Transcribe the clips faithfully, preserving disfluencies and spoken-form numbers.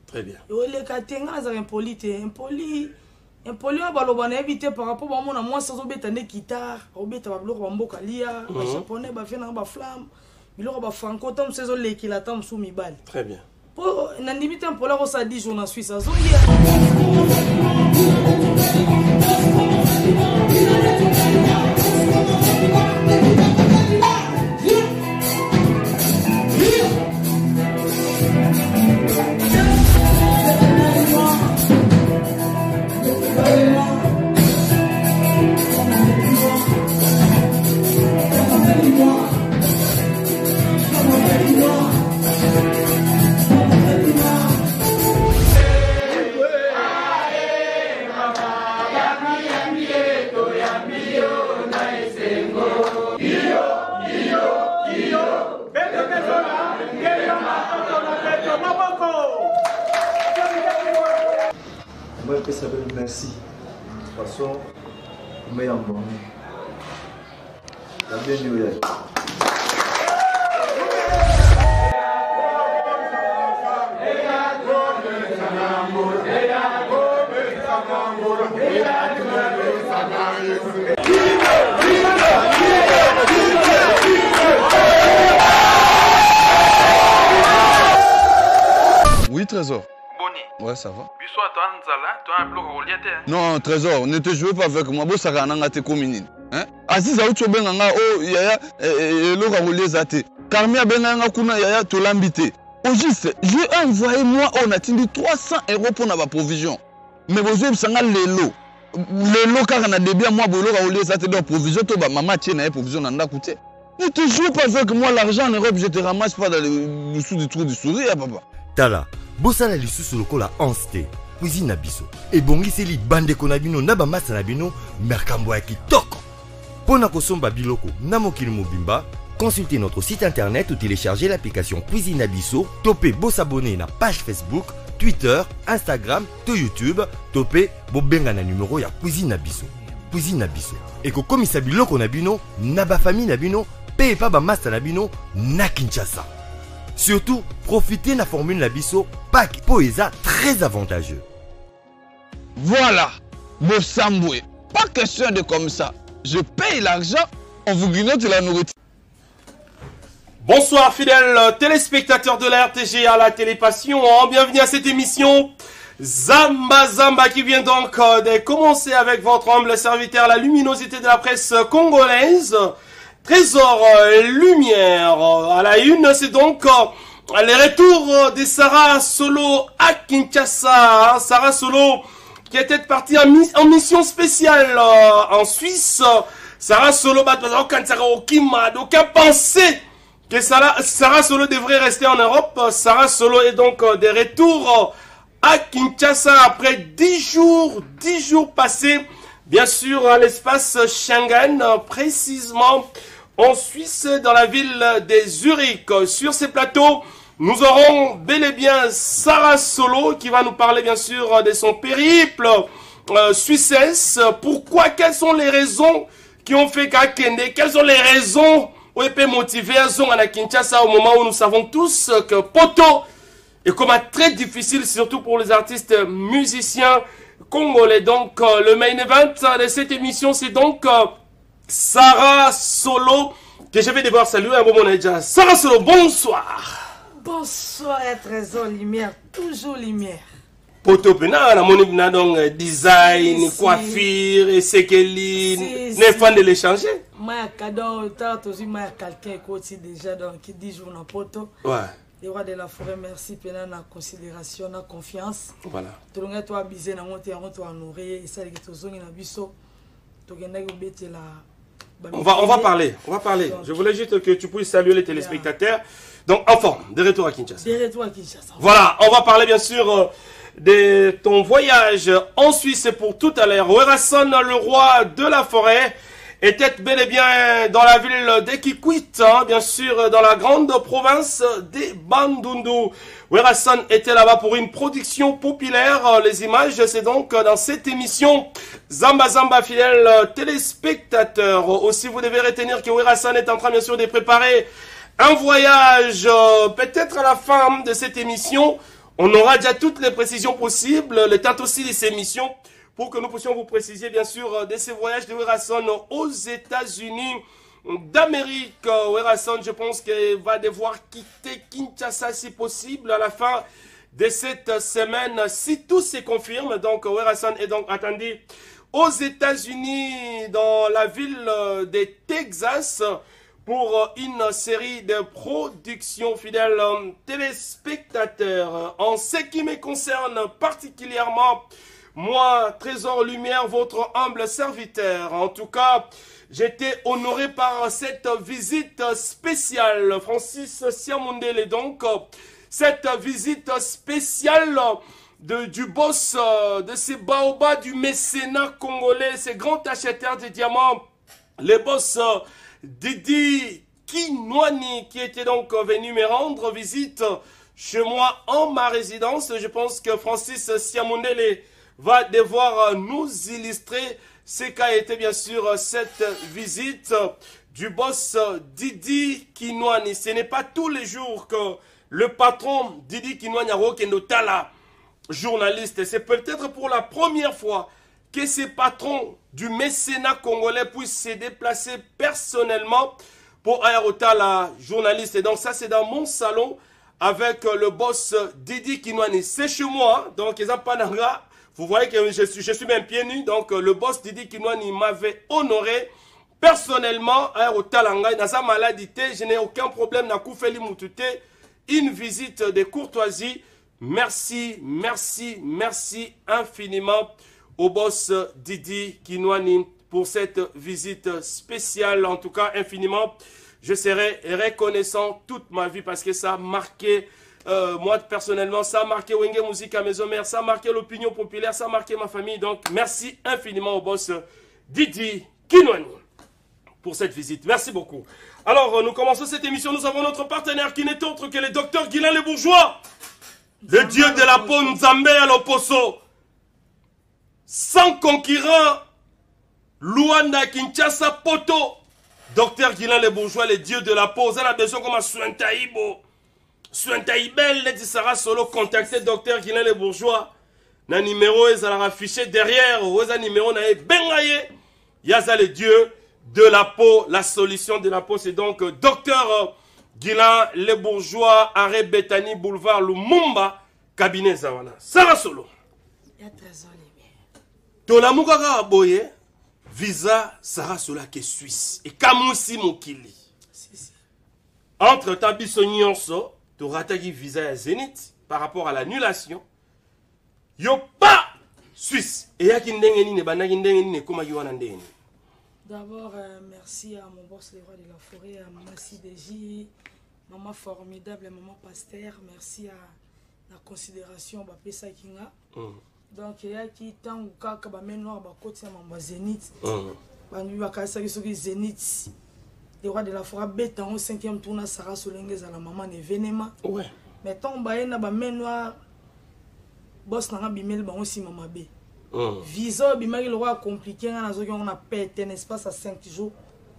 Très bien. Le katenga c'est impoli, impoli. Impoli on va le éviter par rapport à mon moi sans obéter des guitares, obéter ba bloko ba mboka lia, ba japonais ba fena ba flamme, biloko ba franco tom saison le qui la tom sous mi balle. Très bien. Pour nandimite un pola rosa dix jours en Suisse azo. Merci. De toute façon, meilleur moment. La bienvenue. Oui, Trésor. Boni. Ouais, ça va. Non, Trésor, ne te jouez pas avec moi. Bon, ça va n'engagé communine. Hein? Aziz a eu benanga oh yaya le raoulé zate. Carmia benanga kuna yaya to l'ambité. Au juste, j'ai envoyé moi on a tindi trois cents euros pour la provision. Mais vous avez sanga lelo. Lelo car on a début moi bolo raoulé zate donc provision to ba maman tienne na provision nanda coûté. Ne te joue pas avec moi l'argent en Europe, je te ramasse pas dans le dessous du trou du sourire papa. Tala, bosala lisusu lokola onste. Cuisine na biso. Et bongiseli bande konabino na ba masa na bino merkambo ya kitoko. Pona kosomba biloko na mokili mobimba, consultez notre site internet ou téléchargez l'application Cuisine Abisso, topez beau s'abonner na page Facebook, Twitter, Instagram, to YouTube, topez bo benga na numéro ya Cuisine Abisso. Cuisine Abisso. Et ko komisa biloko na bino na ba famille na bino, paye pas ba masa na bino na Kinshasa. Surtout, profitez de la formule Nabisso pack Poesa très avantageux. Voilà, Bossamboué. Pas question de comme ça. Je paye l'argent, on vous grignote la nourriture. Bonsoir fidèles téléspectateurs de la R T G à la Télépassion. Bienvenue à cette émission Zamba Zamba qui vient donc de commencer avec votre humble serviteur, la luminosité de la presse congolaise. Trésor Lumière à la une, c'est donc le retour de Sarah Solo à Kinshasa. Sarah Solo qui était partie en, mi en mission spéciale en Suisse. Sarah Solo, aucun pensé que Sarah, Sarah Solo devrait rester en Europe. Sarah Solo est donc de retour à Kinshasa après dix jours, dix jours passés, bien sûr, à l'espace Schengen, précisément en Suisse, dans la ville de Zurich. Sur ces plateaux, nous aurons bel et bien Sarah Solo qui va nous parler, bien sûr, de son périple euh, suissesse. Pourquoi, quelles sont les raisons qui ont fait qu'à Kende, quelles sont les raisons où elle peut motiver à Kinshasa au moment où nous savons tous que Poto est comme très difficile, surtout pour les artistes musiciens congolais. Donc, euh, le main event de cette émission, c'est donc euh, Sarah Solo, que je vais devoir saluer un moment déjà. Sarah Solo, bonsoir. Bonsoir, Trésor Lumière, toujours Lumière. Poto pena na moni na donc design, si, coiffure, et séqueline, si, n'est fan si. De l'échanger. Moi cadeau, t'as aussi moi quelqu'un qui déjà donc qui dit jour na poto. Ouais. Les rois de la forêt, merci pena na considération, na confiance. Voilà. Tout le monde toi bisé na monter en toi nourrir, ça les to zongi na biso. To genda go bete la. On va, on va parler, on va parler. Je voulais juste que tu puisses saluer les téléspectateurs. Donc, en forme, de retour à Kinshasa. De retour à Kinshasa. Voilà, on va parler bien sûr euh, de ton voyage en Suisse pour tout à l'heure. Werason, le roi de la forêt, était bel et bien dans la ville d'Ekikwit, hein, bien sûr, dans la grande province des Bandundu. Werason était là-bas pour une production populaire. Les images, c'est donc dans cette émission Zamba Zamba, fidèles téléspectateurs. Aussi, vous devez retenir que Werason est en train, bien sûr, de préparer un voyage. Peut-être à la fin de cette émission, On aura déjà toutes les précisions possibles, le temps aussi de ces missions, pour que nous puissions vous préciser, bien sûr, de ces voyages de Werason aux États-Unis d'Amérique. Werason, je pense qu'il va devoir quitter Kinshasa si possible à la fin de cette semaine, si tout se confirme. Donc, Werason est donc attendu aux États-Unis, dans la ville de Texas, pour une série de productions. Fidèles téléspectateurs, en ce qui me concerne particulièrement, moi, Trésor Lumière, votre humble serviteur, en tout cas, j'étais honoré par cette visite spéciale. Francis Siamundele, donc, cette visite spéciale de, du boss de ces baobas du mécénat congolais, ces grands acheteurs de diamants, les boss Didi Kinwani, qui était donc venu me rendre visite chez moi en ma résidence. Je pense que Francis Siamundele va devoir nous illustrer ce qu'a été bien sûr cette visite du boss Didi Kinwani. Ce n'est pas tous les jours que le patron Didi Kinwani est notala journaliste. C'est peut-être pour la première fois que ces patrons du mécénat congolais puissent se déplacer personnellement pour Aérotala journaliste. Et donc ça, c'est dans mon salon avec le boss Didi Kinwani. C'est chez moi, donc ils n'ont pas d'anga. Vous voyez que je suis, je suis même pieds nus. Donc le boss Didi Kinwani m'avait honoré personnellement Aérotala. Dans sa maladité, je n'ai aucun problème. Une visite de courtoisie. Merci, merci, merci infiniment au boss Didi Kinwani pour cette visite spéciale. En tout cas, infiniment, je serai reconnaissant toute ma vie parce que ça a marqué, euh, moi personnellement, ça a marqué Wenge Musique à Maison Mère, ça a marqué l'opinion populaire, ça a marqué ma famille. Donc, merci infiniment au boss Didi Kinwani pour cette visite. Merci beaucoup. Alors, nous commençons cette émission. Nous avons notre partenaire qui n'est autre que le docteur Guilain Le Bourgeois, le dieu de la peau Nzambe à l'Oposo. Sans concurrent, Luanda, Kinshasa, Poto. Docteur Guilain Le Bourgeois, le dieu de la peau. Vous avez besoin comme un Suintaïbo. Suintaïbel, les Sara Solo, contactez Docteur Guilain Le Bourgeois. Na numéro, ils ont affiché derrière. Vous avez numéro, na bengaye. Yaza le dieu de la peau. La solution de la peau, c'est donc Docteur Guilain Le Bourgeois, arrêt Bethany, boulevard Lumumba, cabinet Zawana. Sara Solo. Il y a Trésor. Tolamuka boye visa sera cela que Suisse et kamusi mokili. Si, si. Entre tabiso nyonso to ratagi visa à Zénith par rapport à l'annulation. Yo pas Suisse et yaki ndenge ni ne banaki ndenge ni ne kuma yuana ndenge. D'abord euh, merci à mon boss les rois de la forêt, à maman Sideji, maman formidable, maman Pasteur, merci à la considération ba pesa kinga. Mm. Donc il y a qui tant ou kaka ba menoir ba côté mamba Zénith. Ba ndu ba kasa kisoki Zénith. Les rois de la forêt bêta au cinquième tour na Sarah Solengez à la maman événement. Ouais. Mais tant ba na ba menoir boss na bimel ba aussi maman B. Visa bimaki le roi compliqué na zoki on a pété un espace à cinq jours.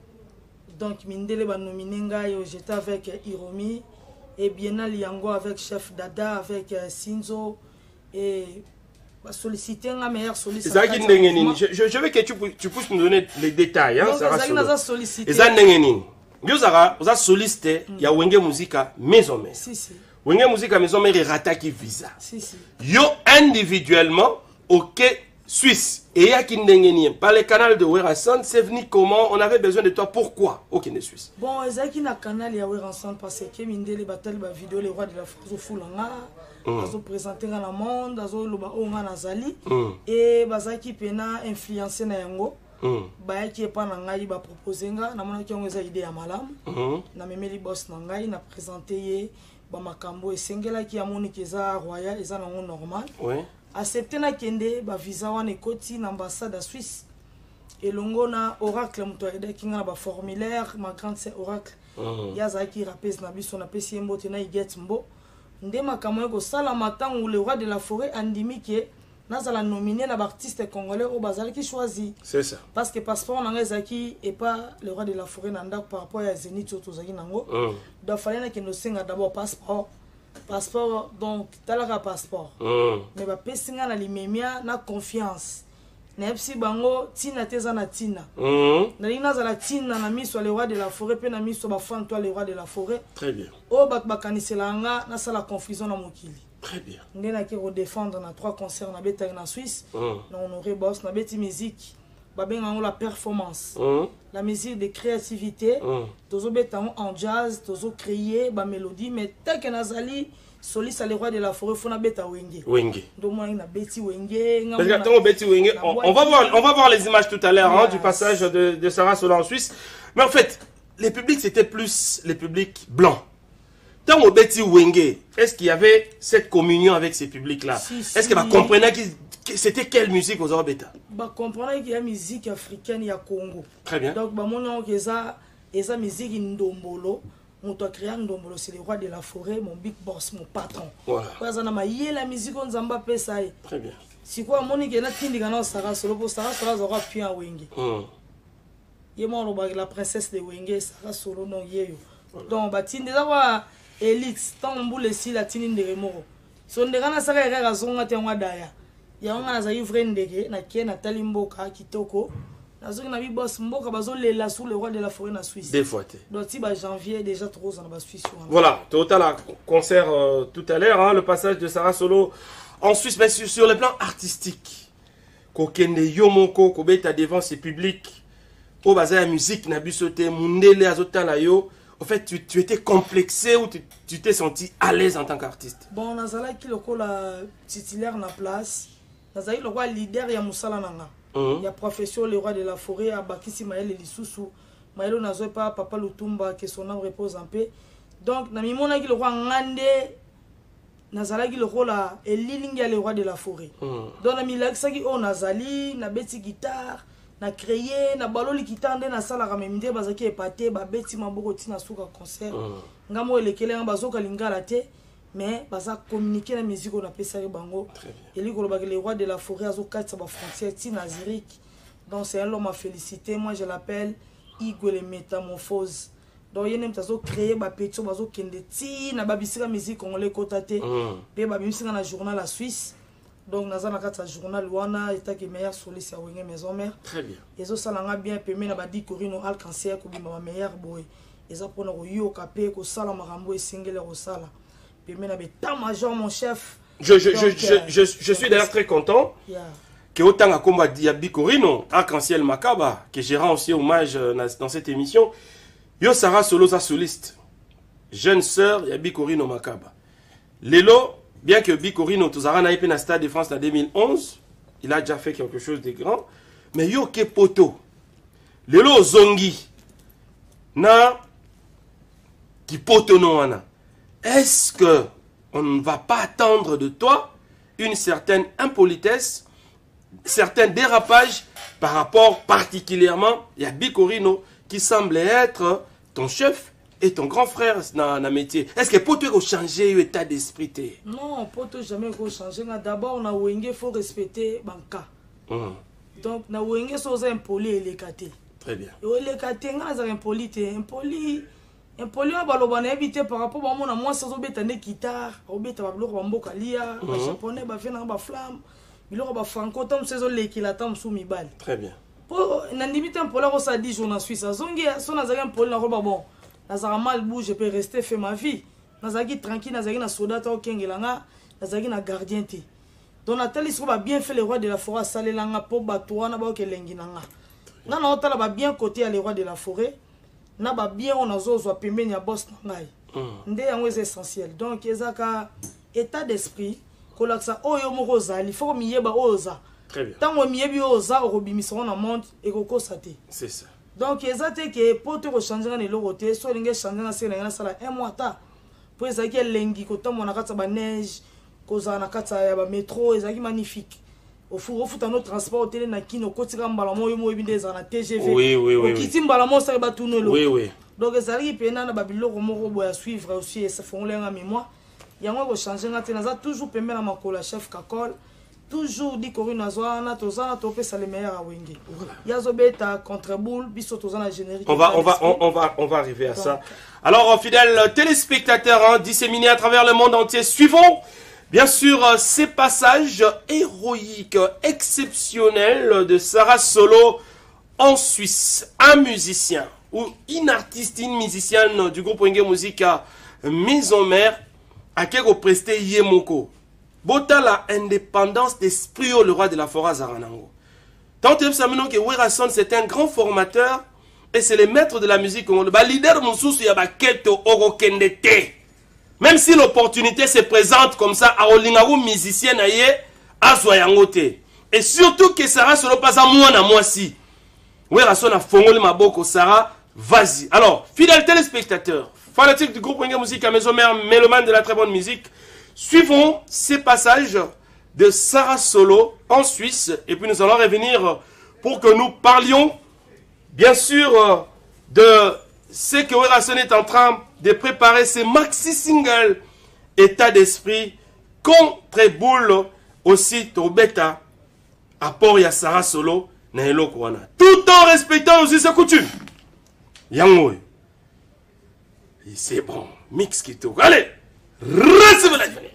Donc mindele ba nominé ngai j'étais avec Iromi et Bienal Yango avec chef Dada avec Sinzo et bah, solliciter un meilleur solliciteur. Je, je, je veux que tu, tu puisses nous donner les détails. Hein, ça va solliciter. Vous avez sollicité, il y a Wenge Musica Maison Mère. Si, si. Wenge Musica Maison Mère est rataki visa. Si, si. Yo individuellement, ok, Suisse. Et il y a qui n'engeni. Par le canal de Werason, c'est venu comment? On avait besoin de toi. Pourquoi? Ok, de Suisse. Bon, il y a qui na canal ya Werason parce que minde les batailles, les vidéos, les rois de la France au Foulanga. Ils ont présenté dans le monde, ils ont loba onga nazali et bazaki pena influencer na yango. Ba qui est pas na ngai ba proposer nga na mona ki onga za idée ya malam. Na memeli boss na ngai na présenter ba makambo esengela ki amoni keza royal eza na ngo normal. Ouais. Accepter na kende ba visa wana ekoti na ambassade à Suisse. Et longo na oracle muto ede ki nga ba formulaire ma grande c'est oracle. Ya za ki rapes na biso na pesi mbote na iget mbo. Ndema kamo ko sala matin où le roi de la forêt andimi que nazala nominé na artiste congolais au bazal qui choisi. C'est ça. Parce que passeport na ngezaki et pas le roi de la forêt nanda par rapport à Zénith to zaki nango. Donc fallait na que nous singa d'abord passeport passeport donc talaka passeport Mm. mais ba pesinga na limemia na confiance na epsi bango tina teza na tina Mm. na lina za la tina na miso le roi de la forêt pe na miso ba fan toi le roi de la forêt Très bien. o bak bakanisela nga na sala confusion na mokili Très bien. nde na ki redéfendre na trois concerts na beta na Suisse Mm. na honoré boss na beti musique ba benga la performance Mm. la musique de créativité Mm. tozo beta en jazz tozo créer ba mélodie mais tant que nazali soliste le roi de la forêt fona beta wenge Wenge. ndo moi na beti wenge nga Parce que mona- attends, Betty Wenge, on, on va voir, on va voir les images tout à l'heure hein, Yes. du passage de, de Sarah Solo en Suisse. Mais en fait, les publics c'était plus les publics blancs. Tant au Betty Wenge, est-ce qu'il y avait cette communion avec ces publics-là? Si, Est-ce si. que bah, comprenait que, que c'était quelle musique aux Orbeta? ba comprendre qu'il y a musique africaine ya Congo. Très bien. Donc ba mona que ça eza musique ndombolo, on doit créer ndombolo c'est le roi de la forêt, mon big boss, mon patron. Voilà. Kwa za na maye la musique on zamba pesa ye. Très bien. Si quoi moni que na tindi kana Sarah Solo pour Sarah Solo aura pu en wenge. Mm. Ye mo lo ba la princesse de wenge Sarah Solo non yeyo. Donc ba tindi za wa elite tant mbule si la tindi de remoro. So ndeka na saka era zonga te ngwa daya. Ya nga na za ivre ndeke na kie na talimboka kitoko. Nazo na bi boss mboka bazo lela sous le roi de la forêt na Suisse. Des fois. t'es. Donc si ba janvier déjà trop en ba Suisse. Voilà, total à concert euh, tout à l'heure, hein, le passage de Sarah Solo en Suisse, mais sur, sur le plan artistique. Kokende Yomoko, Kobeta devant ses publics, au bazar musique, Nabusote, Mundele, Azotala yo. En fait, tu, tu étais complexé ou tu tu t'es senti à l'aise en tant qu'artiste? Bon, nazala ki loko la titulaire na place. Nazali le roi leader ya musala nanga. Mhm. Ya profession le roi de la forêt à Bakisi Maël Lisusu. Maël nazo pa papa Lutumba que son âme repose en paix. Donc na mimona ki le roi ngande nazala ki le roi la elilinga le roi de la forêt. Mhm. Donc na milakisa ki o nazali na beti guitare na créer na baloli kitande na sala ka meminde bazaki epate ba beti maboko tina suka concert. Mhm. Ngamo elekele nga bazoka lingala te mais baza communiquer la musique on appelle ça bango. Très bien. Et lui le le roi de la forêt azo quatre ba frontière tina Zurich. Donc c'est un homme à féliciter, moi je l'appelle Igwe le métamorphose. Donc il y a même tazo créer ba petio bazo kende ti na ba bisika musique congolais kotate. Mhm. Pe ba bisika na journal la Suisse. Donc naza na kata journal wana eta ke meilleur soliste ya wenge maison mère. Très bien. Ezo salanga bien pemé na ba di corino alcancer ko bima ba meilleur boy. Eza pona ko yoka pe ko sala makambo esingele ko sala. Pemé na beta major mon chef. Je, je, je, Donc, je, euh, je, je suis d'ailleurs très content Yeah. que autant à combat Diaby Corino, Arc-en-Ciel Makaba, que j'ai rendu aussi hommage euh, dans dans cette émission, Yo Sarah Solo sa soliste, jeune sœur Yabi Corino Makaba. Lelo, bien que Bicorino Tuzara n'a été dans le Stade de France en deux mille onze, il a déjà fait quelque chose de grand, mais Yo ke poto, Lelo Zongi, na qui poto non ana. Est-ce que on ne va pas attendre de toi une certaine impolitesse, certains dérapages par rapport particulièrement à Bicorino qui semble être ton chef et ton grand frère dans le métier? Est-ce que pour toi changer l'état d'esprit? Non, pour toi jamais changer. D'abord, on a wenge, il faut respecter banka. Hum, Donc, na wenge soza impoli et les kate. Très bien. Et les kate, nga za impoli te. Impoli, impoli on baloba na éviter par rapport à mon moi ça obeta ne guitare, obeta ba bloko mboka lia, ba japonais ba fena ba flamme, biloko ba franco tam saison lekila tam sou mibali. Très bien. Po na ndimite impoli ko sa dix jours na Suisse. Zongi so na za impoli na roba bon. Nazara mal bouge, je peux rester faire ma vie. Nazaki tranquille, nazaki na soda ta okengelanga, nazaki na gardien te. Donc Nathalie sera bien fait le roi de la forêt salelanga po batoa na ba okelengi nanga. Na na otala ba bien côté à le roi de la forêt. Na ba bien on azozwa pembeni ya boss na ngai. Ndé yango est essentiel. Donc ezaka état d'esprit kolaksa oyo moko zali, faut miyeba oza. Très bien. Tango miyebi oza okobimisa na monde ekokosa te. C'est ça. Donc ezate ke pour te changer na lelo te so linge changer na sena na sala un mois ta pour ezaki elengi kotambo na kata ba neige koza na kata ya ba métro ezaki magnifique au fou au futa no transport tele na kino kotika mbala moyo moyo binde za na T G V Oui, oui, oui, o kiti mbala mo sa ba tunelo. Oui, oui. Donc ezali pena na ba biloko moko boya suivre aussi ça fongola nga mémoire yango ko changer na te na za toujours pembe na makola chef Kakol toujours dit Corinne Azwana, Tozana, Topé, ça les meilleurs à Wenge. Yazobeta, contre boule, Bisso, Tozana, générique. On va, on va, on, on va, on va arriver à ça. Alors, fidèles téléspectateurs, hein, disséminés à travers le monde entier, suivons, bien sûr, euh, ces passages héroïques, exceptionnels de Sarah Solo en Suisse. Un musicien, ou une artiste, une musicienne du groupe Wenge Musique Maison Mère, à qui on presté Yemoko. Bota la indépendance d'esprit, le roi de la forêt Zaranango. Tant que Werason, c'est un grand formateur et c'est le maître de la musique. Le leader Moussous, même si l'opportunité se présente comme ça, à Olingaru musicien, à Soyangote. Et surtout que Sarah Solo pas à moi, à moi si. Werason a fongolé ma boko, Sarah, vas-y. Alors, fidèles téléspectateurs, fanatiques du groupe Wenge Musique à Maison Mère, mélomane de la très bonne musique, suivons ces passages de Sarah Solo en Suisse. Et puis nous allons revenir pour que nous parlions, bien sûr, de ce que Werason est en train de préparer, ces maxi singles état d'esprit contre boule aussi Tobeta apport ya Sarah Solo na eloko wana, tout en respectant aussi sa coutume. Yango, c'est bon, mix qui tourne. Allez, recevez la journée.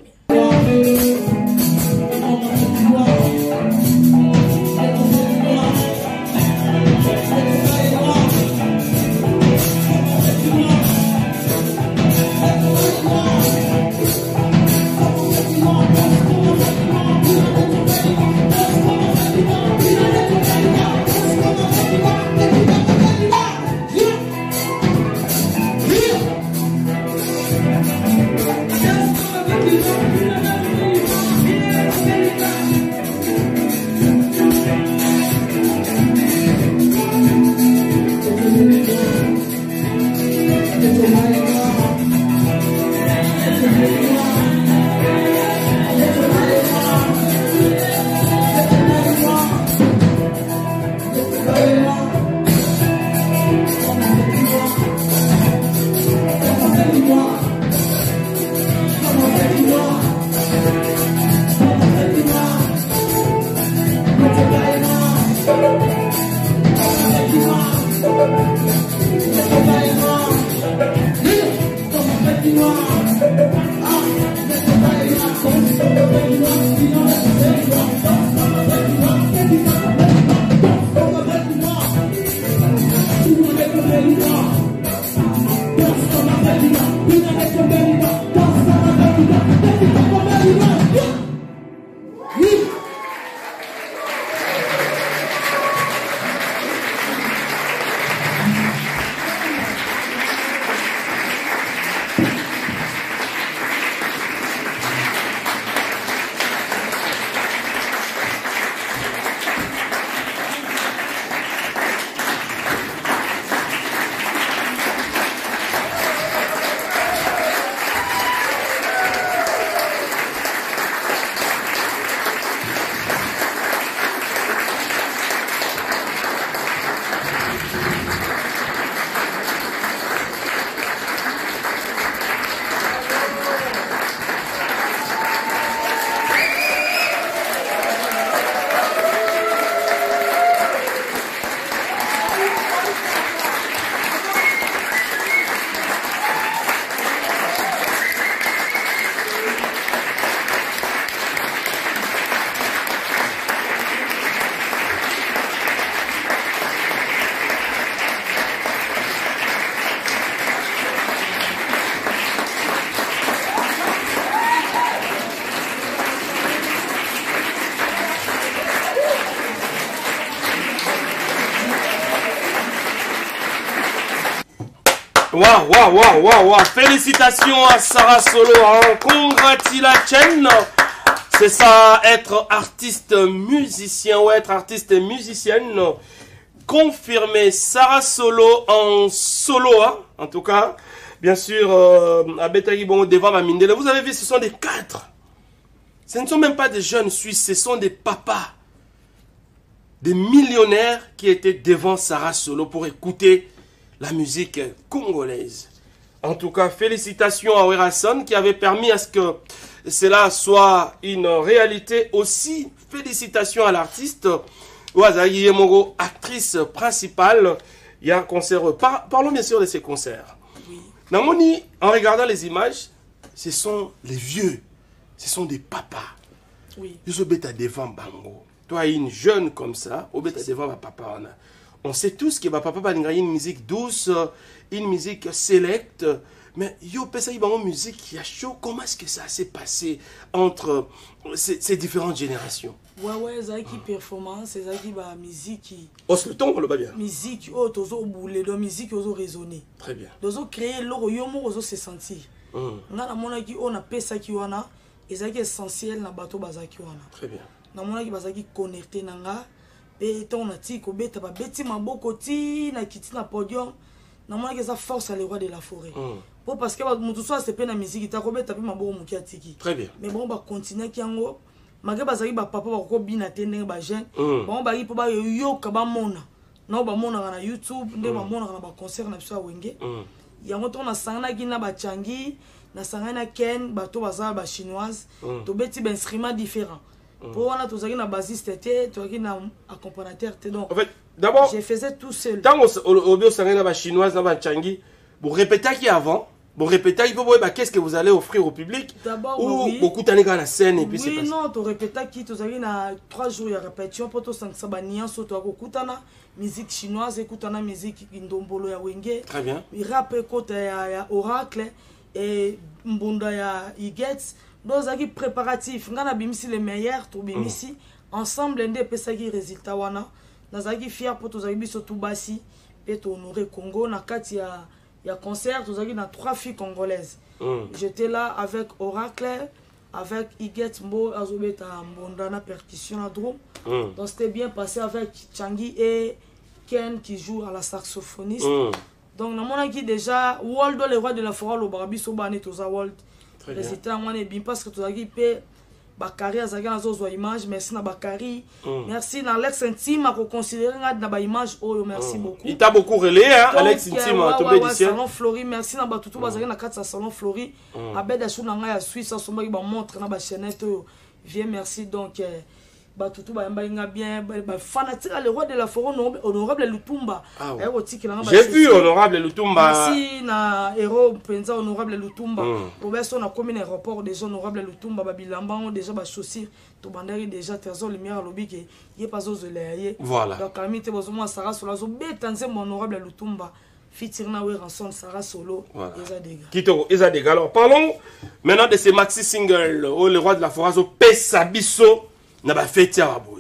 Waouh, waouh, waouh, waouh, waouh. Félicitations à Sarah Solo, hein. Congratulations. C'est ça, être artiste musicien ou être artiste musicienne. Confirmé, Sarah Solo en solo, hein. En tout cas. Bien sûr, euh, à Betagui Bongo devant ma Mindele. Vous avez vu, ce sont des cadres. Ce ne sont même pas des jeunes Suisses, ce sont des papas. Des millionnaires qui étaient devant Sarah Solo pour écouter la musique congolaise. En tout cas, félicitations à Werason qui avait permis à ce que cela soit une réalité aussi. Félicitations à l'artiste. Ouazaï Yemongo, actrice principale. Il y a un concert. Par, parlons bien sûr de ces concerts. Oui. Namoni, en regardant les images, ce sont les vieux. Ce sont des papas. Oui. Ils sont devant Bango. Toi, une jeune comme ça, au bêta devant ma papa. On sait tous que ma papa a une musique douce, une musique sélecte. Mais yo, pesa y une musique qui a chaud. Comment est-ce que ça s'est passé entre ces, ces différentes générations? Ouais, ouais, ça qui performance, c'est ça qui va musique qui. On se le tombe, on le va bien. Musique, oh, tozo boule, de musique, tozo raisonner. Très bien. Tozo créer l'oro, yo mo, tozo se sentir. On a mon qui on a pesa qui wana, et ça qui est essentiel na bateau bazaki wana. Très bien. Na mon qui bazaki connecté nanga, et ton a ti ko beta ba beti maboko ti na kiti na podium. Na mon qui ça force à les rois de la forêt. Bon parce que mutu soit c'est pas na musique ta ko beta pe maboko muki atiki. Très bien. Mais bon ba continuer ki yango. Malgré bazaki ba papa ba ko bina tende ba jeune. Bon ba ki po ba yo ka ba mona. Non ba mona na YouTube, nde ba mona na ba concert na biso wenge. Yango to na sangana ki na ba changi, na sangana ken bato baza ba chinoise, to beti ba instrument différent. Pour wana to zaki na bassiste te, to zaki na accompagnateur te donc. En fait, d'abord, je faisais tout seul. Tant au bio sangana ba chinoise na ba changi, vous répétez qui avant. Bon, répétez, il faut voir bah, qu'est-ce que vous allez offrir au public. D'abord, ou oui. beaucoup d'années dans la scène et puis oui, c'est passé. non, tu répétais qui tu as na trois jours de répétition pour tout ça ça banian so to akutana musique chinoise écoutana musique ndombolo ya wenge. Très bien. Il rap écoute ya, ya oracle et mbunda ya igets. Donc ça qui préparatif, ngana bimisi les meilleurs to bimisi mm. ensemble ndé pesa qui résultat wana. Na za qui fier pour to za biso tout basi et to honorer Congo na kati ya il y a concert, vous avez trois filles congolaises. Mm. J'étais là avec Oracle, avec Iget Mbo, Azobeta Mbondana, percussion à drum. Mm. Donc c'était bien passé avec Changi et Ken qui joue à la saxophoniste. Mm. Donc, nous avons déjà Waldo, le roi de la forêt, le Barabi, Sobane, Toza Wald. Résultat, on est bien parce que tu as dit que Bakari a zaga nazo image, merci na Bakari, merci na Alex Intime à considérer na image, oh merci beaucoup. Il t'a beaucoup relayé, hein, Alex Intime, à tomber du ciel. Salon Flori, merci na Batutu bazaga na quatre salon Flori, abed a chouna nga ya Suisse, à somba ba montre na ba chaînette, viens merci donc. Batutu ba nga bien ba fanatique le roi de la forêt honorable Lutumba. J'ai vu honorable Lutumba. Merci na héros penza honorable Lutumba. Au beso na commune aéroport déjà honorable Lutumba ba bilamba déjà ba chaussure to bandari déjà trésor lumière lobi ke yé pas ozoleye. Voilà. Donc ami te bozo moi Sarah Solo zo betanze mon honorable Lutumba. Fitirna we ranson Sarah Solo eza dega. Kitoko eza dega. Alors parlons maintenant de ces maxi singles oh le roi de la forêt zo pesa biso. Naba fête à Raboué.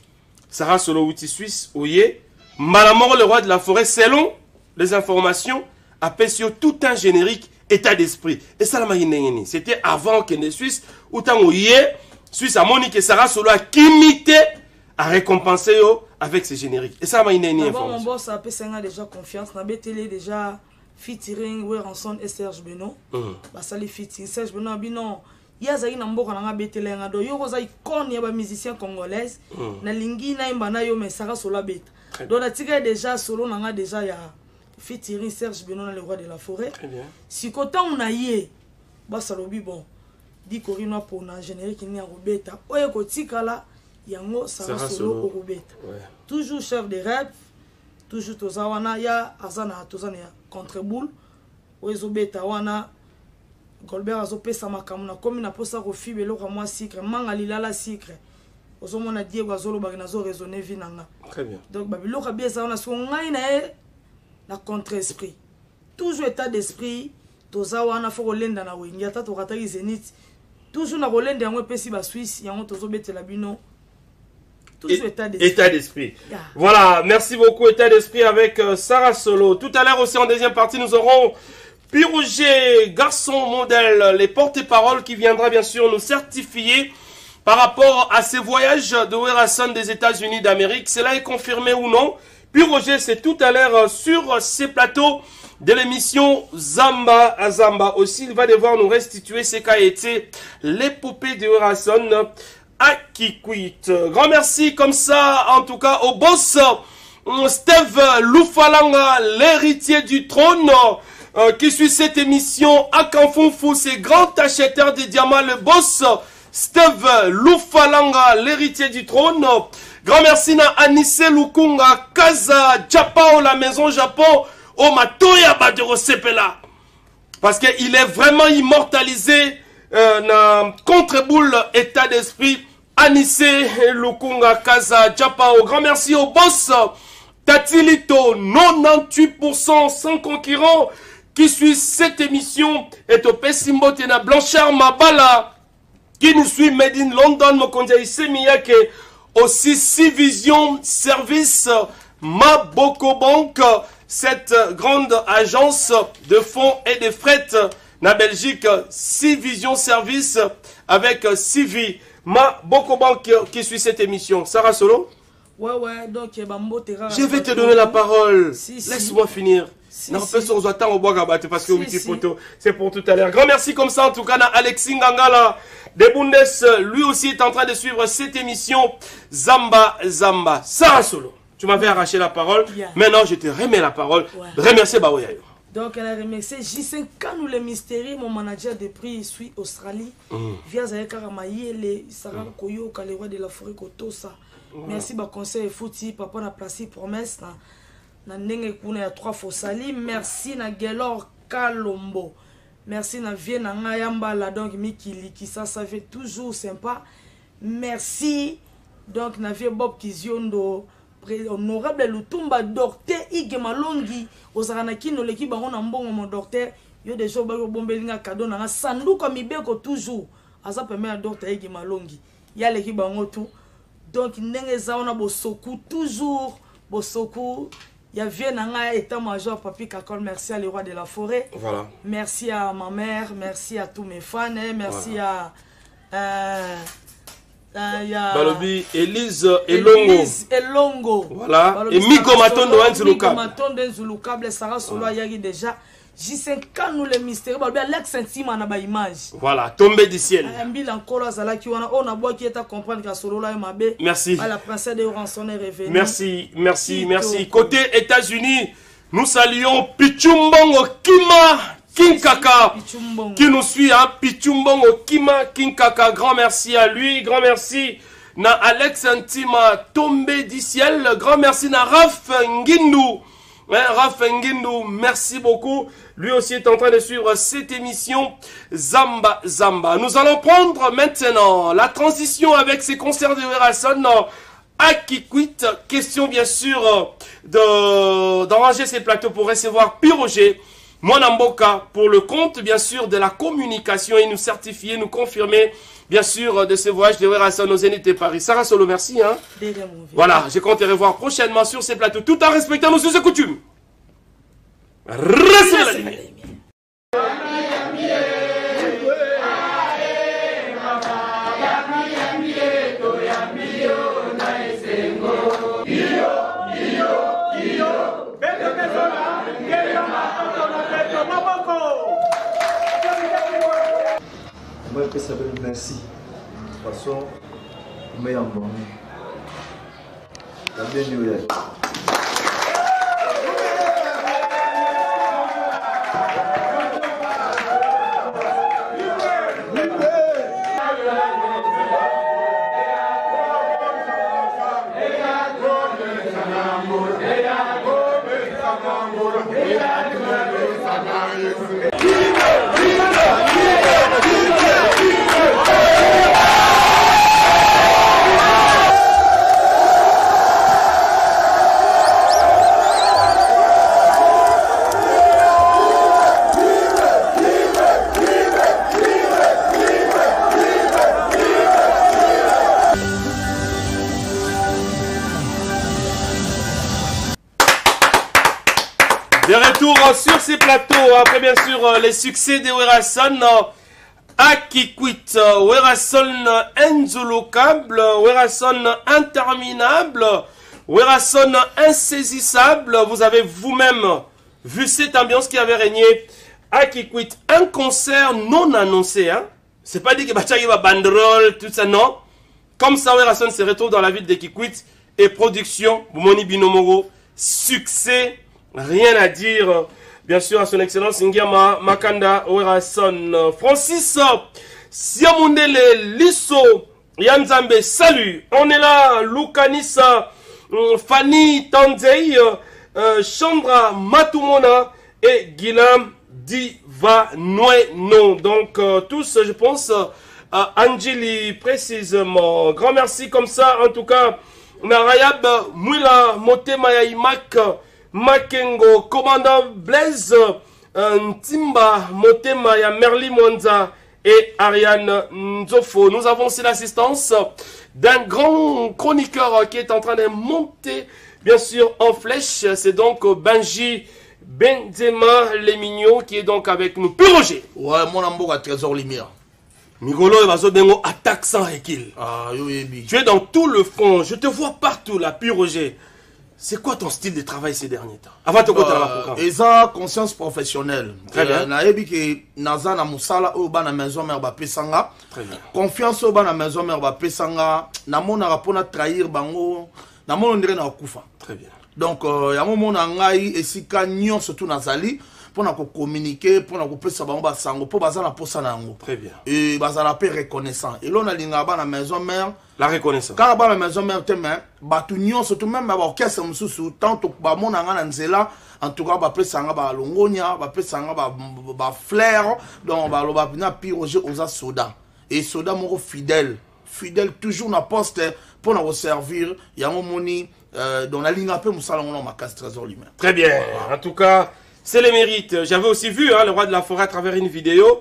Sarah Solo Outi Suisse, Oye, Malamoro le roi de la forêt, selon les informations, appelle sur tout un générique état d'esprit. Et ça, c'était avant que les Suisses, où tant Oye, Suisse a monique et Sarah Solo a imité, a récompensé avec ces génériques. Et ça, m'a une information. Mon boss a déjà confiance, n'a télé déjà featuring, ouais, ensemble et Serge Beno. Bah, ça les featuring. Serge Beno a dit non. Yazaki na mboka na betele ngado yo koza icône ya ba musicien congolaise na lingi na imba na yo mesara solo beta donc na tika déjà solo na nga déjà ya featuring Serge Beno na le roi de la forêt très bien si kota on a yé ba salobi bon di korino pour na générique ni ya robeta oye ko tikala yango sara solo o robeta toujours chef de rap toujours tozawana ya azana tozana ya contre-boule oyezo beta wana Golbert a zopé sa makamuna comme na posa refi belo ka moi sucre manga lilala sucre ozo mona Diego azolo bagina zo raisonner vinanga très bien donc babilo ka bieza na so ngai na e na contre esprit toujours état d'esprit toza wana fo kolenda na wengi ata to kata Zenith toujours na kolenda yango pesi ba Suisse yango tozo betela bino toujours état d'esprit état d'esprit yeah. Voilà, merci beaucoup état d'esprit avec euh, Sarah Solo. Tout à l'heure aussi en deuxième partie nous aurons Pirouget, garçon modèle, les porte-paroles qui viendra bien sûr nous certifier par rapport à ces voyages de Werason des États-Unis d'Amérique. Cela est confirmé ou non? Pirouget, c'est tout à l'heure sur ces plateaux de l'émission Zamba à Zamba. Aussi, il va devoir nous restituer ce qu'a été l'épopée de Werason à Kikwit. Grand merci comme ça, en tout cas, au boss Steve Loufalanga, l'héritier du trône. euh, qui suit cette émission. À Kanfunfu, c'est grand acheteur de diamants, le boss Steve Lufalanga, l'héritier du trône. Grand merci à Anissé Lukunga, Kaza, Japao, la maison Japon, au Matoya Badero Sepela. Parce qu'il est vraiment immortalisé euh, dans contre-boule état d'esprit. Anissé Lukunga, Kaza, Japao. Grand merci au boss Tatilito, quatre-vingt-dix-huit pour cent sans concurrent, qui suit cette émission. Et au Pessimbotena Blanchard Mabala, qui nous suit Made in London, Mokondia Isemiyake, aussi Civision Service, Maboko Bank, cette grande agence de fonds et de fret na Belgique, Civision Service avec Civi, Maboko Bank qui suit cette émission. Sarah Solo? Ouais, ouais, donc je vais te donner la parole. Si, laisse-moi si. finir. Si, non, si. On attend au bois gabaté parce que si, si. C'est pour tout à l'heure. Grand merci comme ça en tout cas à Alexis Ngangala de Bundes. Lui aussi est en train de suivre cette émission Zamba Zamba. Sarah Solo, tu m'avais arraché la parole. Yeah. Maintenant, je te remets la parole. Ouais. Remercier Baoyayo. Donc, elle a remercié J cinq Kanou le mystérieux, mon manager de prix suit Australie. Mm. Via Zayaka Ramayele, Sarah Koyo, Kalewa de la forêt Kotosa. Merci ba conseil fouti papa na placé promesse na na ndenge kuna ya trois fois sali. Merci na Gelor Kalombo. Merci na vie na ngayamba la donc Mikili qui ça ça fait toujours sympa. Merci donc na vie Bob Kiziondo honorable Lutumba docteur Ige Malongi ozana kino leki bango na mbongo mon docteur yo déjà ba bombelinga cadeau na sandu comme ibeko toujours aza permet docteur Ige Malongi ya leki bango tout. Donc, on a bosoku toujours bosoku. Il y a bien un état-major Papi Kakol. Merci à le roi de la forêt. Voilà. Merci à ma mère. Merci à tous mes fans. Merci voilà. à euh, euh, Balobi Elise Elongo. Elise Elongo. Voilà. Balobi, et Miko Matondo Nzuluka. Miko Matondo Nzuluka. Sarah Solo Yagi déjà. J cinq nous le mystère. Balobi Alex Intima na ba image. Voilà. Tombé du ciel. Mbil encore Zala qui wana on a bois qui est à comprendre que Solo là mabe. Merci. La princesse de Ranson est revenue. Merci, merci, Kito. Merci. Côté États-Unis, nous saluons Pichumbongo Kima Kinkaka qui nous suit hein. Pichumbongo Kima Kinkaka. Grand merci à lui. Grand merci na Alex Intima tombé du ciel. Grand merci na Raf Ngindu. Hein, Raf Ngindu, merci beaucoup. Lui aussi est en train de suivre cette émission Zamba Zamba. Nous allons prendre maintenant la transition avec ces concerts de Werason à Kikwit. Question bien sûr de d'arranger ces plateaux pour recevoir Piroger Mwanamboka pour le compte bien sûr de la communication et nous certifier, nous confirmer bien sûr de ce voyage de Werason au Zénith et Paris. Sarah Solo, merci. Hein. Voilà, je compte te revoir prochainement sur ces plateaux tout en respectant nos us et coutumes. Restez la lumière. Moi, je peux savoir merci. De toute façon, meilleur moment. La bienvenue. De retour sur ces plateaux, après bien sûr les succès de Werason à Kikwit, Werason inzoulocable, Werason interminable, Werason insaisissable. Vous avez vous-même vu cette ambiance qui avait régné à Kikwit. Un concert non annoncé, hein. C'est pas dit que Bachagi va banderole, tout ça, non. Comme ça, Werason se retrouve dans la ville de Kikwit et production, Boumoni Binomoro, succès. Rien à dire. bien sûr à son excellence Ngiama Makanda Werason. Francis Siamundele Lisso Yanzambe, salut. On est là, Lukanisa, Fanny Tanzei, euh, Chandra Matumona et Guilam Divanoeno. Donc euh, tous, je pense, à Angeli précisément. Grand merci comme ça, en tout cas. Narayab Mwila Motema Imak Makengo, commandant Blaise Ntimba Motema ya Merli Monza et Ariane Nzofo. Nous avons aussi l'assistance d'un grand chroniqueur qui est en train de monter, bien sûr, en flèche. C'est donc Benji Benzema Lemigno qui est donc avec nous. Puis Roger. Ouais, mon amour à Trésor Lumière. Migolo et Vazo Bengo attaque sans recul. Ah, oui, oui. Tu es dans tout le front. Je te vois partout là. Puis Roger. C'est quoi ton style de travail ces derniers temps? Avant de côté dans la programme. Et ça, conscience professionnelle. Très bien. Naebi que naza na musala au ba na maison mère ba pesanga. Très bien. Confiance au ba na maison mère ba pesanga. Na mona rapona trahir bango. Na mona ndire na okufa. Très bien. Donc euh, ya mona ngai esika nyon surtout nazali pour na ko communiquer pour na ko pesa bango ba sango pour bazala posa na ngo. Très bien. Et bazala pe reconnaissant. Et l'on a linga ba na maison mère. La reconnaissance. Quand on a la maison mère, batu nyon surtout même ba orchestre mususu tant to ba mona nga na nzela en tout cas ba pesa nga ba longonya ba pesa nga ba ba flair donc ba lo ba na Puis Roger oza soda et soda moko fidèle fidèle toujours na poste pour nous servir ya moni euh, dans la ligne un peu musala ngona ma casse Trésor Lumière. Très bien. En tout cas, c'est le mérite. J'avais aussi vu hein, le roi de la forêt à travers une vidéo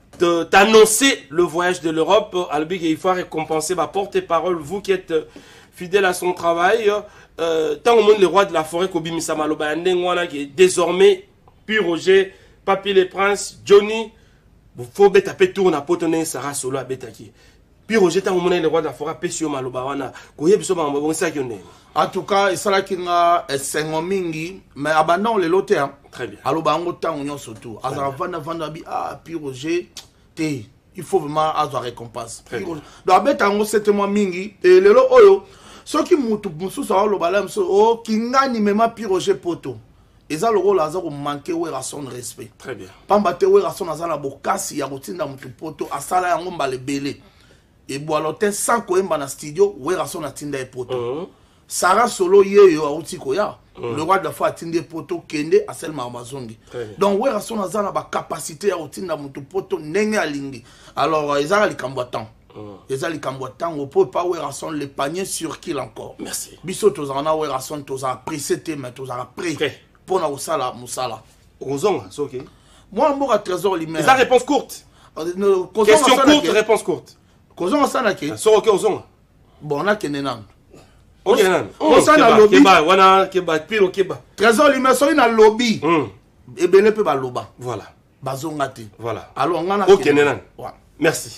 t'annoncer le voyage de l'Europe. Albig, il faut récompenser ma porte-parole, vous qui êtes fidèle à son travail. Euh, tant au monde le roi de la forêt, Kobi Misamaloba, qui est désormais Puis Roger, Papi les Princes, Johnny, vous faut taper tour na potonner Sarah Solo à Betaki. Puis Roger, tant au monde le roi de la forêt, Pesio Maloba, wana, Koye Bisoma, bon, ça qui est. En tout cas, ça là qui n'a cinq mingi, mais abandon les lotés. Très bien. Alors, bah, on temps on surtout. Alors, vanda vanda bi ah Puis Roger, té, il faut vraiment avoir récompense. Donc, bête en sept mois mingi et le lo oyo. Ceux qui moutou musu ça le balam so oh qui ngani même Puis Roger poto. Et ça le rôle azar manquer ouais à son respect. Très bien. Pamba te ouais à son azala bokasi ya rotinda mutu poto asala yango mbale belé. Et boalote sans koemba na studio ouais à son atinda e poto. Sarah Solo yeyo auti koya. Le roi de la foi atinde poto kende à seulement Amazongi. Donc ouais à son azala ba capacité à rotinda mutu poto nenge alingi. Alors ils ont les camboitants. Ils ont les camboitants on peut pas ouais à son les paniers sur qui encore. Merci. Biso tozana ouais à son toza apprécié mais toza prêt. Pour na usala musala. Ozonga, c'est ok. Moi mon Trésor Lumière. La réponse courte. Question courte, réponse courte. Kozonga sana ke. So ok Ozonga. Bon na kenenan. Ok nan. On s'en a lobby. Keba wana keba pilo keba. Trésor Lumière so na lobby. Et belé pe ba loba. Voilà. Bazonga te. Voilà. Alors on a ok nan. Merci.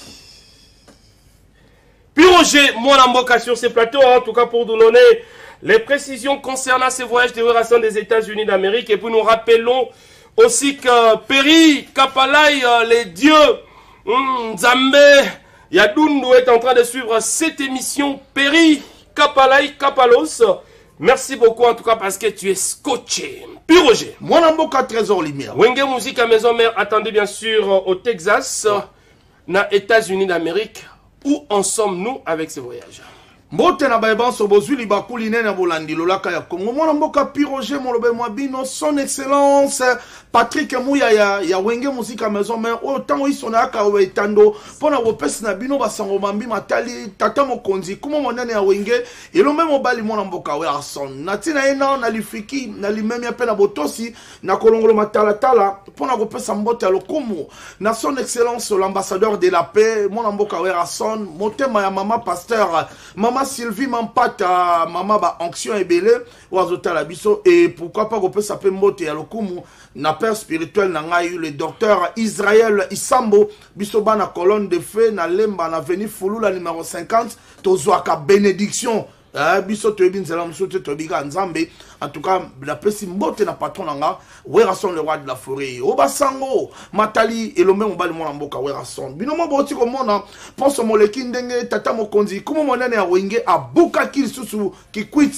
Puis Roger, moi l'emboca sur ces plateaux, en tout cas pour nous donner les précisions concernant ces voyages de relation des États-Unis d'Amérique. Et puis nous rappelons aussi que Perry, Kapalai, les dieux, Nzambe, Yadundu est en train de suivre cette émission. Perry, Kapalai, Kapalos. Merci beaucoup en tout cas parce que tu es scotché. Puis Roger. Moi l'emboca Trésor Lumière. Wenge Musique à Maison Mère, attendez bien sûr au Texas, dans les États-Unis d'Amérique. Où en sommes-nous avec ces voyages? Mbote na baeban so bozwi libakuli nene bolandi lolaka ya Congo. Mwana mboka Puis Roger molobe mwabino son excellence Patrick Mouya ya ya Wenge Musique à Maison Mère. O tango isona aka wetando pona wopesi na bino basango mambi matali tata mokonzi kuma monene ya Wenge elo memo bali mwana mboka we arson. Natina ena na lifiki na limemi ape na botosi na kolongolo matala tala pona wopesa mbote ya lokumu na son excellence l'ambassadeur de la paix mwana mboka we arson motema ya mama pasteur mama Sylvie Mampata, maman ba onction et belé, oazota la biso, et pourquoi pas qu'on peut s'appeler Mbote ya lokumu, na père spirituel n'a eu le docteur Israël Isambo, biso ba na colonne de feu, na lemba na veni Foulou la numéro cinquante, tozoaka bénédiction, eh, biso to ebin zela msote to biga nzambe, en tout cas, la pesi Mbote na patron nanga, werason le roi de la forêt, obasango, matali, et le même bali mona mboka werason, binomo boti ko mona, pense moleki ndenge tata mokonzi, kumo monene ya Wenge abuka ki susu ki kwiti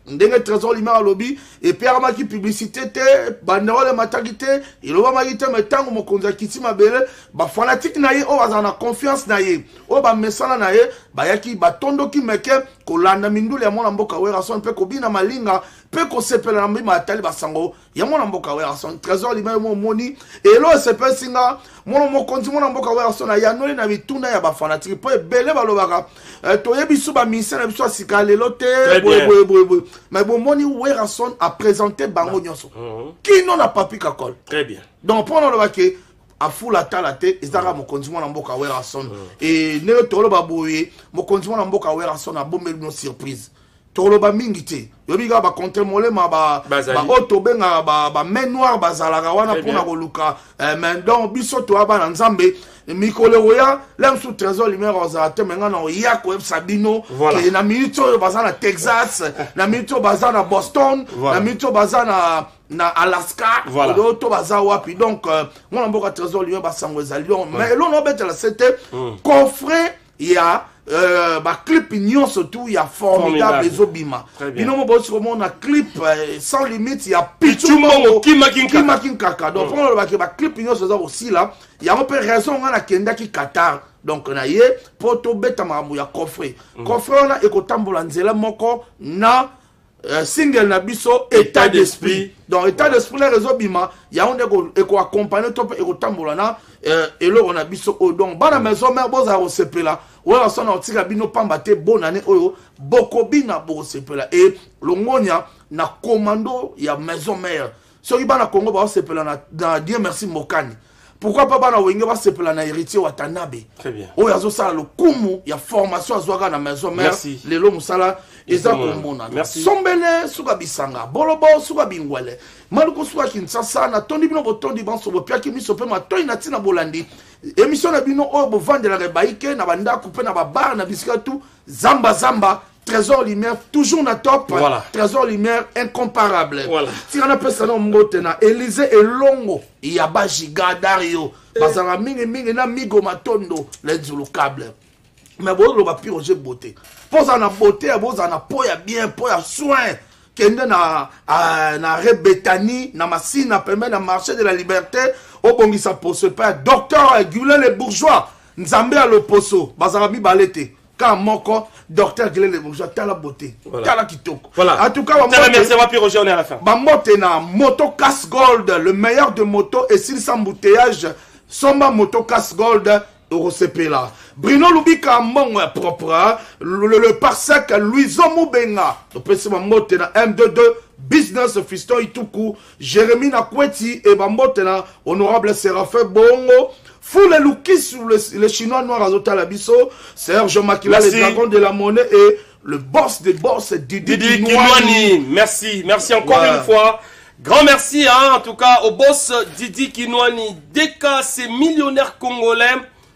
ndenge trésor lumière lobby et puis aramaki publicité te banderole mataki te ilobamaki te metango mokonzi akiti mabele bafanatique na ye oyo bazala na confiance na ye oyo bamesana na ye bayaki batondoki meke kolanda mindule ya mwana mboka Werason mpe kobina malinga mpe kosepela na mbima atali basango ya mwana mboka Werason trésor lumière mo moni elo esepesi nga mwana mokonzi mwana mboka Werason ayanoli na bituna ya bafanatique mpo ebele balobaka toyebi biso baministère na biso ya sika lelo te boyeboyeboye mais bon moni Werason a présenté bango nyonso kino na papi kakol très bien donc mpo nalobaki afula tala te ezaka mokonzi mwana mboka Werason et ndenge toloba boye mokonzi mwana mboka Werason abombeli bino surprise toloba mingi te yobi kaka bakontre molema baoyo tobenga bamain noire bazalaka wana mpona koluka mais donc biso toya bana nzambe mikolo oya lem sous trésor lumière ozala te menga na oya koyebisa bino ke na minute oyo baza na Texas na minute oyo baza na Boston na minute oyo baza na na Alaska oyo to baza wapi donc mwana mboka trésor lumière basango ezali mais eloko obetela c'était coffret ya Euh, ba clip nyonso tout ya formidable ezobima bino mo bosi komona clip euh, sans limite ya pichumbo kima kinkaka kinkaka donc on le ba ba clip nyonso za aussi là ya mo pe raison ngana kenda ki Qatar donc na ye poto beta mamu ya coffret coffret na ekotambola nzela moko na Uh, single na biso état d'esprit donc état d'esprit na réseau bima ya onde ko eko accompagner top eko tambola na euh, eloko na biso o donc bana maison mère boza o sepela wala sona otika bino pamba te bonne année oyo boko bina bo sepela et longonya na commando ya maison mère soki bana Congo ba sepela na, na Dieu merci Mokani pourquoi pas bana wenge ba sepela na héritier Watanabe très bien oyo azo sala le kumu ya formation azwaka na maison mère lelo musala eza komona sombele suka bisanga bolobo suka bingwele maluko suka Kinshasa na tondi bino botondi banso bopiaki miso pe matoi na tina bolandi émission na bino oyo bovandela rebaike na banda couper na babar na bisika tout zamba zamba trésor lumière toujours na top voilà. Trésor lumière incomparable voilà. Tirana pesa na mbote na Élysée Elongo ya bajiga Dario bazanga mingi mingi na migo matondo les zulu câble mais bon le ba piroger beauté poza na beauté boza na po ya bien po ya soin kende na uh, na rebetani na masina pembe na marché de la liberté obongisa poso pas docteur Gulin les bourgeois nzambe a loposo bazanga mi balete ka moko docteur Gulin les bourgeois tala beauté voilà. Tala kitoko voilà. En tout cas merci à Roger on est à la fin ba moto na moto Casse Gold le meilleur de moto et s'il s'embouteillage somba moto Casse Gold Eurosepela Bruno Lubika Mbongo propre le, le, le parsec Louison Moubenga le président moto na M vingt-deux business fiston Ituku Jérémy Nakweti et bambote na honorable Séraphin Bongo Foule Luki sur le, le chinois noir Azota Labiso Serge Makila le dragon de la monnaie et le boss des boss Didi, Didi Kinwani. Merci, merci encore ouais. Une fois. Grand merci hein, en tout cas au boss Didi Kinwani. Deka, c'est millionnaire congolais.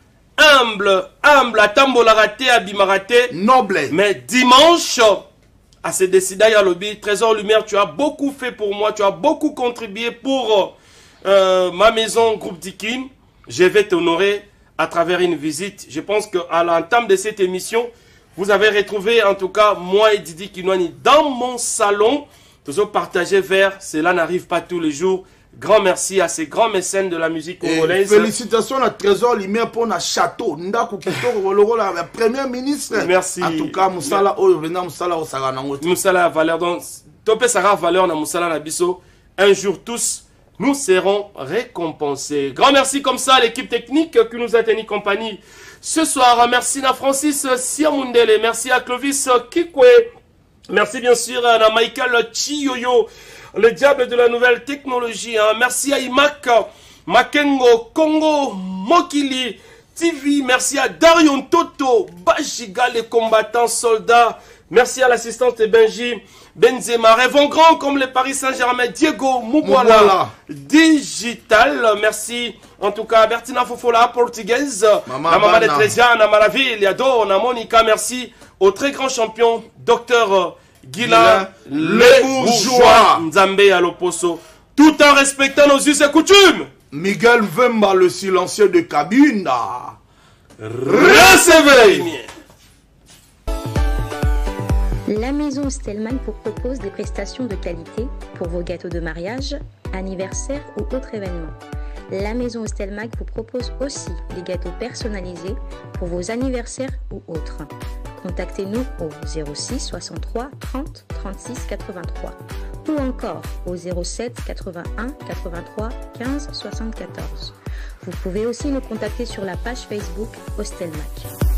Humble, humble, à Tambolarate, à Bimarate. Noble. Mais dimanche, à ce décidé à lobby, Trésor Lumière, tu as beaucoup fait pour moi. Tu as beaucoup contribué pour euh, ma maison, Groupe Dikin. Je vais t'honorer à travers une visite. Je pense qu'à l'entame de cette émission, vous avez retrouvé en tout cas moi et Didi Kinwani dans mon salon. Tous partagé vers, cela n'arrive pas tous les jours. Grand merci à ces grands mécènes de la musique congolaise. Félicitations à Trésor Lumière pour notre château. Ndaku Kitoko la première ministre. Merci. En tout cas, Moussala, oh, venez Moussala au Sarana. Moussala valeur donc topé Sarah valeur na Moussala Nabiso. Un jour tous nous serons récompensés. Grand merci comme ça à l'équipe technique qui nous a tenu compagnie ce soir. Merci à Francis Siamundele. Merci à Clovis Kikwe. Merci bien sûr à Michael Chiyoyo, le diable de la nouvelle technologie. Hein. Merci à Imak, Makengo, Congo, Mokili, T V. Merci à Darion Toto, Bajiga, les combattants soldats. Merci à l'assistante Benji. Benzema, rêvons grand comme le Paris Saint-Germain, Diego Mouboula, Digital, merci en tout cas Bertina Fofola, portugaise, Mama la maman de Trésiane, Maraville, Yado, Monica, merci au très grand champion, docteur Gila, le bourgeois, Nzambe à l'Oposo, tout en respectant nos us et coutumes. Miguel Vemba, le silencieux de Kabinda, recevez. La maison Stelmach vous propose des prestations de qualité pour vos gâteaux de mariage, anniversaire ou autres événements. La maison Stelmach vous propose aussi des gâteaux personnalisés pour vos anniversaires ou autres. Contactez-nous au zéro six soixante-trois trente trente-six quatre-vingt-trois ou encore au zéro sept quatre-vingt-un quatre-vingt-trois quinze soixante-quatorze. Vous pouvez aussi nous contacter sur la page Facebook Stelmach.